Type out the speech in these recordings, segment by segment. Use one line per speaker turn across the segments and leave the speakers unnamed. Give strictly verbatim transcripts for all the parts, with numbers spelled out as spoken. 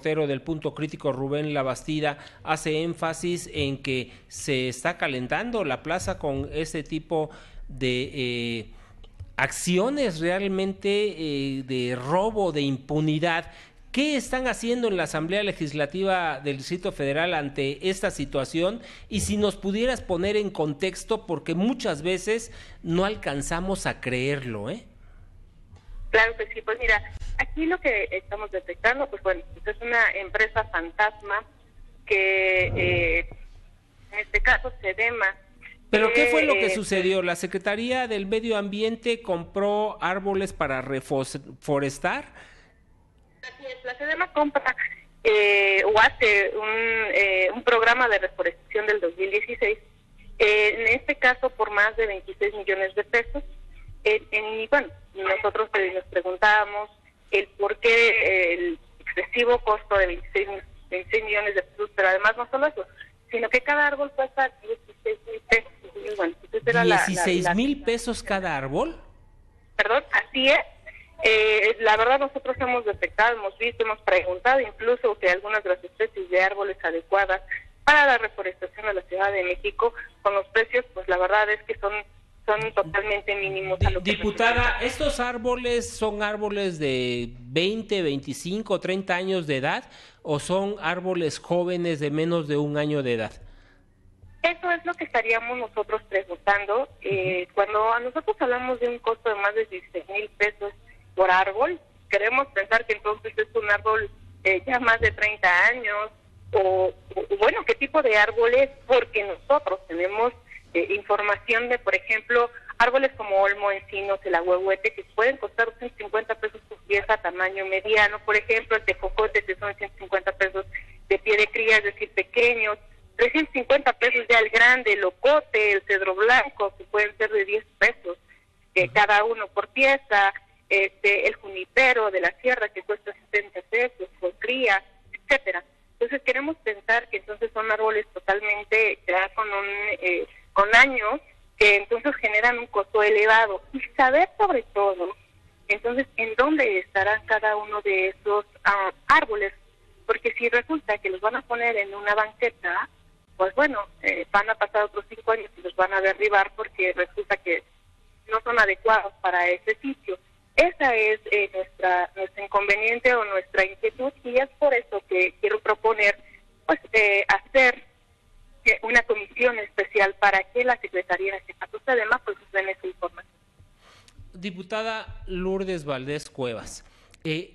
Del Punto Crítico, Rubén Labastida, hace énfasis en que se está calentando la plaza con ese tipo de eh, acciones realmente eh, de robo, de impunidad. ¿Qué están haciendo en la Asamblea Legislativa del Distrito Federal ante esta situación? Y si nos pudieras poner en contexto, porque muchas veces no alcanzamos a creerlo, ¿eh?
Claro que sí, pues mira, aquí lo que estamos detectando, pues bueno, pues es una empresa fantasma que eh, en este caso Sedema.
¿Pero
eh,
qué fue lo que
eh,
sucedió? ¿La Secretaría del Medio Ambiente compró árboles para reforestar?
Así es, la Sedema compra eh, o hace un, eh, un programa de reforestación del dos mil dieciséis, eh, en este caso por más de veintiséis millones de pesos. Eh, y bueno, nosotros eh, nos preguntábamos el por qué eh, el excesivo costo de veintiséis millones de pesos, pero además no solo eso, sino que cada árbol cuesta dieciséis mil pesos. Y bueno, era
¿dieciséis mil pesos cada árbol?
Perdón, así es. Eh, la verdad nosotros hemos detectado, hemos visto, hemos preguntado incluso que algunas de las especies de árboles adecuadas para la reforestación de la Ciudad de México, con los precios, pues la verdad es que son son totalmente mínimos. A lo que
Diputada, ¿estos árboles son árboles de veinte, veinticinco, treinta años de edad o son árboles jóvenes de menos de un año de edad?
Eso es lo que estaríamos nosotros preguntando. Eh, uh-huh. Cuando a nosotros hablamos de un costo de más de dieciséis mil pesos por árbol, queremos pensar que entonces es un árbol eh, ya más de treinta años, o, o bueno, ¿qué tipo de árbol es? Porque nosotros tenemos Eh, información de, por ejemplo, árboles como olmo, encinos, el ahuehuete, que pueden costar ciento cincuenta pesos por pieza, tamaño mediano, por ejemplo, el tejocote, que son ciento cincuenta pesos de pie de cría, es decir, pequeños, trescientos cincuenta pesos ya el grande, el ocote, el cedro blanco, que pueden ser de diez pesos eh, cada uno por pieza, este, el junipero de la sierra, que cuesta setenta pesos por cría, etcétera. Entonces queremos pensar que entonces son árboles totalmente ya con un eh, con años que entonces generan un costo elevado, y saber sobre todo entonces en dónde estarán cada uno de esos uh, árboles, porque si resulta que los van a poner en una banqueta, pues bueno, eh, van a pasar otros cinco años y los van a derribar porque resulta que no son adecuados para ese sitio. Esa es eh, nuestra nuestro inconveniente o nuestra inquietud, y es por eso que quiero proponer pues eh, hacer una comisión especial para que la Secretaría, en este caso Sedema, pues den esa información.
Diputada Lourdes Valdés Cuevas, eh,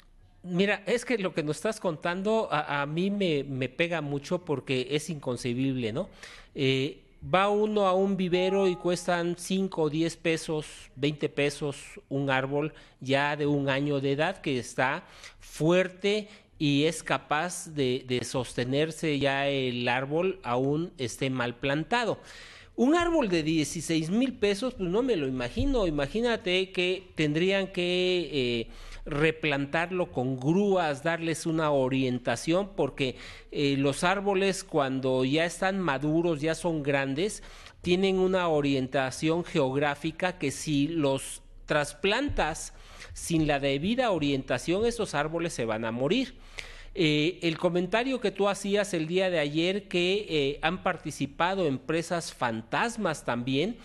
mira, es que lo que nos estás contando a, a mí me, me pega mucho porque es inconcebible, ¿no? Eh, va uno a un vivero y cuestan cinco o diez pesos, veinte pesos un árbol ya de un año de edad que está fuerte y es capaz de, de sostenerse ya el árbol aún esté mal plantado. Un árbol de dieciséis mil pesos, pues no me lo imagino. Imagínate que tendrían que eh, replantarlo con grúas, darles una orientación, porque eh, los árboles cuando ya están maduros, ya son grandes, tienen una orientación geográfica que si los trasplantas sin la debida orientación, esos árboles se van a morir. Eh, el comentario que tú hacías el día de ayer que eh, han participado empresas fantasmas también,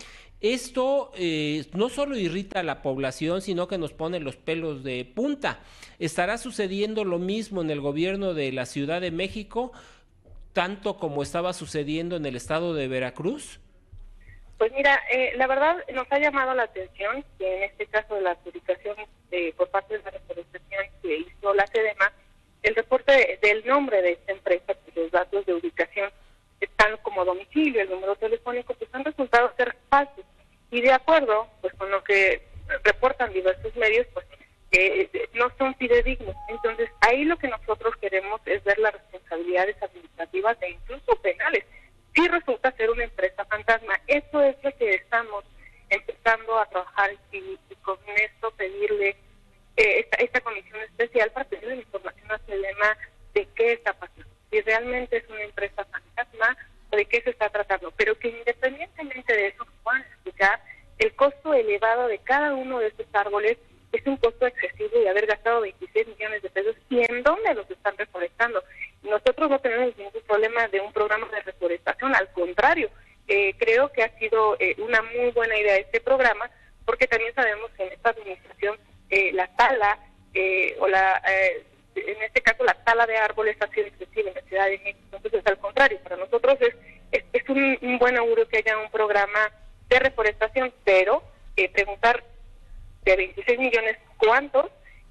esto eh, no solo irrita a la población, sino que nos pone los pelos de punta. ¿Estará sucediendo lo mismo en el gobierno de la Ciudad de México, tanto como estaba sucediendo en el estado de Veracruz?
Pues mira, eh, la verdad nos ha llamado la atención que en este caso de la adjudicación eh, por parte de la reforestación que hizo la Sedema, el reporte de, del nombre de esta empresa, pues los datos de ubicación están como domicilio, el número telefónico, pues han resultado ser falsos. Y de acuerdo pues con lo que reportan diversos medios, pues eh, no son fidedignos. Entonces ahí lo que nosotros queremos es ver las responsabilidades administrativas e incluso penales. Si resulta ser una empresa fantasma, eso es lo que estamos empezando a trabajar y, y con esto pedirle eh, esta, esta comisión especial para pedirle información a Sedema de qué está pasando, si realmente es una empresa fantasma o de qué se está tratando, pero que independientemente de eso puedan explicar el costo elevado de cada uno de estos árboles que es un costo excesivo y haber gastado veintiséis millones de pesos, ¿y en dónde los están reforestando? Nosotros no tenemos ningún problema de un programa de reforestación, al contrario, eh, creo que ha sido eh, una muy buena idea este programa, porque también sabemos que en esta administración eh, la tala, eh, o la eh, en este caso la tala de árboles ha sido excesiva en la Ciudad de México. Entonces, al contrario, para nosotros es, es, es un, un buen augurio que haya un programa de reforestación, pero eh, preguntar de veintiséis millones, ¿cuántos?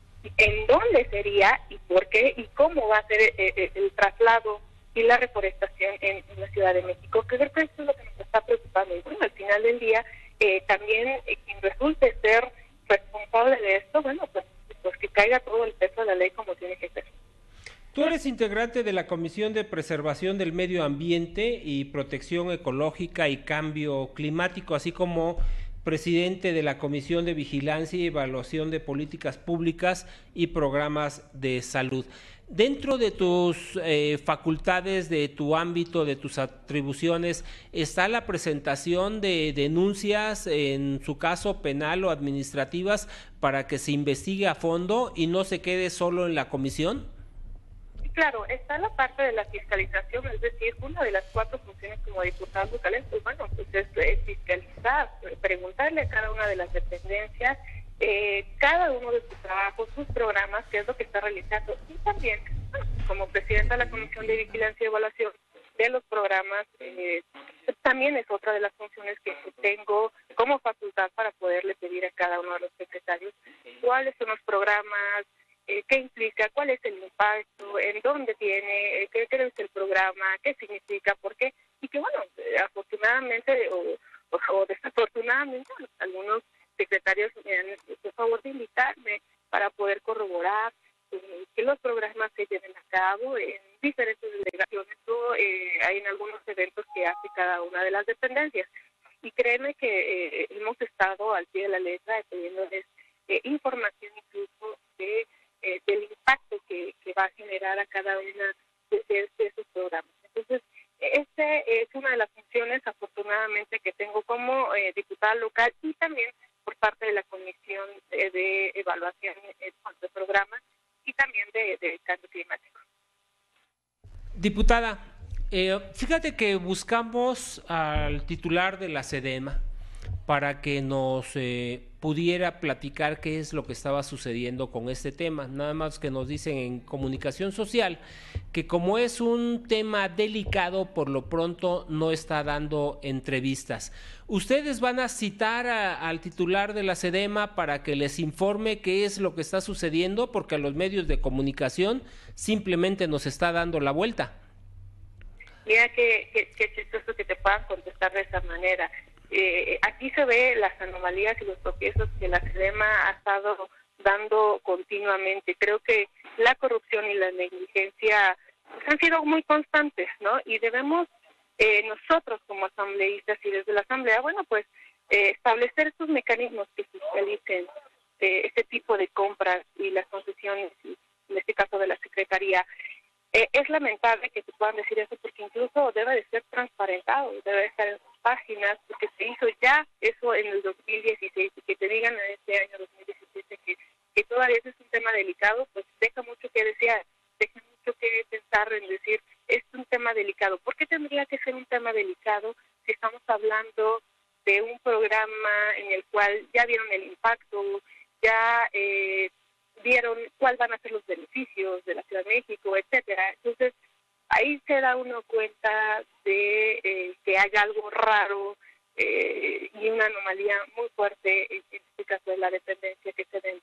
¿En dónde sería? ¿Y por qué? ¿Y cómo va a ser eh, eh, el traslado y la reforestación en, en la Ciudad de México? Que creo que esto es lo que nos está preocupando. Y bueno, al final del día, eh, también eh, quien resulte ser responsable de esto, bueno, pues, pues que caiga todo el peso de la ley como tiene que ser.
Tú eres integrante de la Comisión de Preservación del Medio Ambiente y Protección Ecológica y Cambio Climático, así como presidente de la Comisión de Vigilancia y Evaluación de Políticas Públicas y Programas de Salud. Dentro de tus eh, facultades, de tu ámbito, de tus atribuciones, ¿está la presentación de denuncias, en su caso penal o administrativas, para que se investigue a fondo y no se quede solo en la comisión?
Claro, está la parte de la fiscalización, es decir, una de las cuatro funciones como diputados locales, pues bueno, pues es, es fiscalizar, preguntarle a cada una de las dependencias, eh, cada uno de sus trabajos, sus programas, qué es lo que está realizando, y también, bueno, como presidenta de la Comisión de Vigilancia y Evaluación de los programas, eh, también es otra de las funciones que tengo como facultad para poderle pedir a cada uno de los secretarios cuáles son los programas, Eh, qué implica, cuál es el impacto, en dónde tiene, eh, qué, qué es el programa, qué significa, por qué, y que bueno, eh, afortunadamente o, o, o desafortunadamente algunos secretarios me han hecho el favor de invitarme para poder corroborar eh, que los programas se lleven a cabo en diferentes delegaciones o eh, hay en algunos eventos que hace cada una de las dependencias. Y créeme que eh, hemos estado al pie de la letra pidiéndoles eh, información incluso de Eh, del impacto que, que va a generar a cada una de, de, de esos programas. Entonces, esta es una de las funciones, afortunadamente, que tengo como eh, diputada local y también por parte de la Comisión de, de Evaluación eh, de Programas y también de, de Cambio Climático.
Diputada, eh, fíjate que buscamos al titular de la SEDEMA para que nos eh, pudiera platicar qué es lo que estaba sucediendo con este tema. Nada más que nos dicen en comunicación social que como es un tema delicado, por lo pronto no está dando entrevistas. ¿Ustedes van a citar a, al titular de la SEDEMA para que les informe qué es lo que está sucediendo? Porque a los medios de comunicación simplemente nos está dando la vuelta.
Mira qué, qué, qué chistoso que te puedan contestar de esa manera. Eh, aquí se ve las anomalías y los tropiezos que la SEDEMA ha estado dando continuamente. Creo que la corrupción y la negligencia pues, han sido muy constantes, ¿no? Y debemos eh, nosotros como asambleístas y desde la asamblea, bueno, pues eh, establecer estos mecanismos que fiscalicen eh, este tipo de compras y las concesiones, y en este caso de la Secretaría. Eh, es lamentable que te puedan decir eso porque incluso debe de ser transparentado, debe de estar en sus páginas, porque se hizo ya eso en el dos mil dieciséis y que te digan en este año dos mil diecisiete que, que todavía es un tema delicado, pues deja mucho que desear, deja mucho que pensar en decir, es un tema delicado. ¿Por qué tendría que ser un tema delicado si estamos hablando de un programa en el cual ya vieron el impacto, ya eh, vieron cuáles van a ser los beneficios de la Ciudad de México, etcétera? Entonces, ahí se da uno cuenta de eh, que hay algo raro eh, y una anomalía muy fuerte en, en este caso de la dependencia que se den.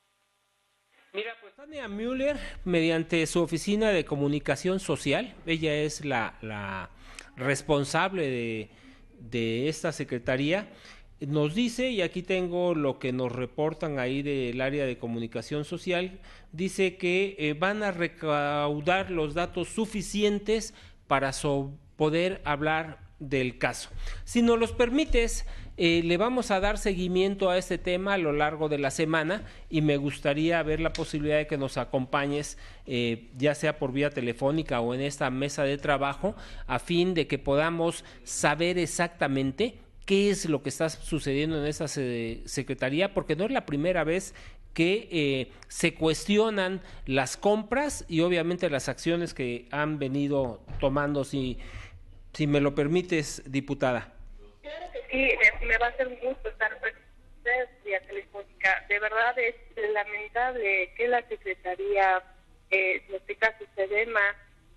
Mira, pues Tania Müller, mediante su oficina de comunicación social, ella es la, la responsable de, de esta secretaría, nos dice, y aquí tengo lo que nos reportan ahí del área de comunicación social, dice que eh, van a recaudar los datos suficientes para so poder hablar del caso. Si nos los permites, eh, le vamos a dar seguimiento a este tema a lo largo de la semana y me gustaría ver la posibilidad de que nos acompañes, eh, ya sea por vía telefónica o en esta mesa de trabajo, a fin de que podamos saber exactamente qué es lo que está sucediendo en esa secretaría, porque no es la primera vez que eh, se cuestionan las compras y obviamente las acciones que han venido tomando, si, si me lo permites, diputada.
Claro que sí, me, me va a ser un gusto estar con ustedes vía telefónica. De verdad es lamentable que la Secretaría, eh, en este caso SEDEMA,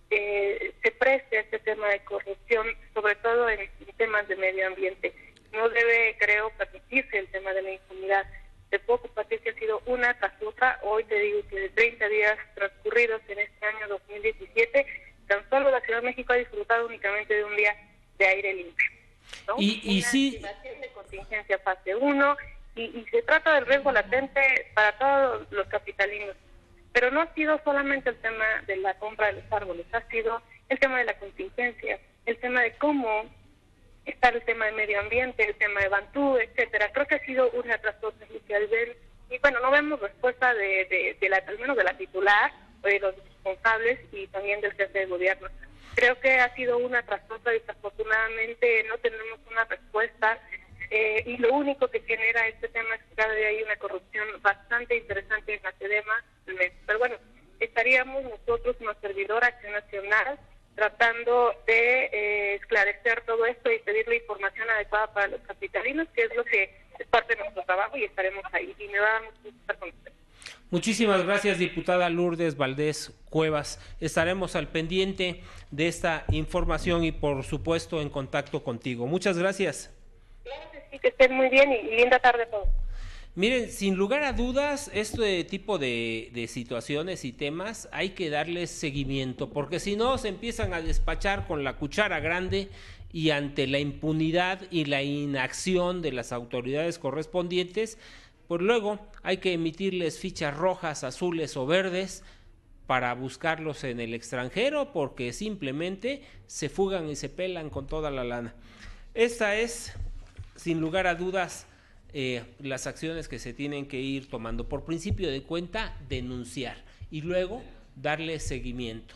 eh, se preste a este tema de corrupción, sobre todo en, en temas de medio ambiente. No debe, creo, permitirse el tema de la impunidad. Te puedo compartir que ha sido una tras otra. Hoy te digo que de treinta días transcurridos en este año dos mil diecisiete, tan solo la Ciudad de México ha disfrutado únicamente de un día de aire limpio, ¿no?
Y, y
una
sí,
activación de contingencia fase uno, y, y se trata del riesgo latente para todos los capitalinos. Pero no ha sido solamente el tema de la compra de los árboles, ha sido el tema de la contingencia, el tema de cómo está el tema de medio ambiente, el tema de Bantú, etcétera. Creo que ha sido una tras otra y al ver, y bueno, no vemos respuesta de, de, de la, al menos de la titular o de los responsables y también del jefe de gobierno. Creo que ha sido una tras otra y desafortunadamente no tenemos una respuesta, eh, y lo único que genera este tema es que cada día hay una corrupción bastante interesante en la SEDEMA. Pero bueno, estaríamos nosotros, una servidora Acción Nacional, tratando de eh, esclarecer todo esto y pedir la información adecuada para los capitalinos, que es lo que es parte de nuestro trabajo, y estaremos ahí. Y me va a mucho gusto estar con ustedes.
Muchísimas gracias, diputada Lourdes Valdés Cuevas. Estaremos al pendiente de esta información y, por supuesto, en contacto contigo. Muchas gracias.
Claro que sí, que estén muy bien y, y linda tarde a todos.
Miren, sin lugar a dudas, este tipo de, de situaciones y temas hay que darles seguimiento, porque si no se empiezan a despachar con la cuchara grande y ante la impunidad y la inacción de las autoridades correspondientes, pues luego hay que emitirles fichas rojas, azules o verdes para buscarlos en el extranjero, porque simplemente se fugan y se pelan con toda la lana. Esta es, sin lugar a dudas, Eh, las acciones que se tienen que ir tomando. Por principio de cuenta, denunciar y luego darle seguimiento.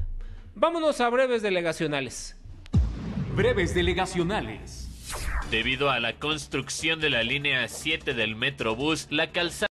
Vámonos a breves delegacionales.
Breves delegacionales.
Debido a la construcción de la línea siete del Metrobús, la calzada